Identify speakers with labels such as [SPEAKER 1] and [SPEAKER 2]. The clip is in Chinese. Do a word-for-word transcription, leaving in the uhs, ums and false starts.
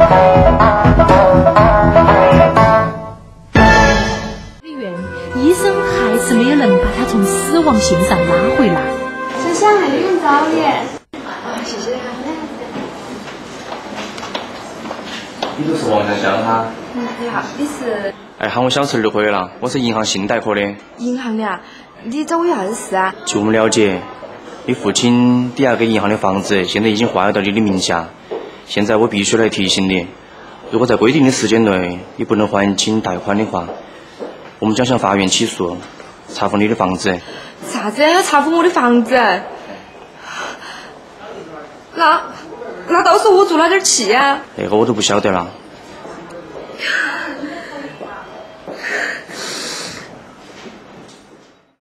[SPEAKER 1] 医院医生还是没有能把他从死亡线上拉回来。
[SPEAKER 2] 谢谢还有用早点。啊，谢谢。
[SPEAKER 3] 你不是王香香哈？
[SPEAKER 2] 嗯，你好，你是？
[SPEAKER 3] 哎，喊我小陈就可以了。我是银行信贷科的。
[SPEAKER 2] 银行的啊？你找我要啥子事啊？
[SPEAKER 3] 据我们了解，你父亲抵押给银行的房子现在已经划到你的名下。现在我必须来提醒你，如果在规定的时间内你不能还清贷款的话，我们将向法院起诉，查封你的房子。
[SPEAKER 2] 啥子？要查封我的房子？那那到时候我住哪点去啊？
[SPEAKER 3] 那个我都不晓得了。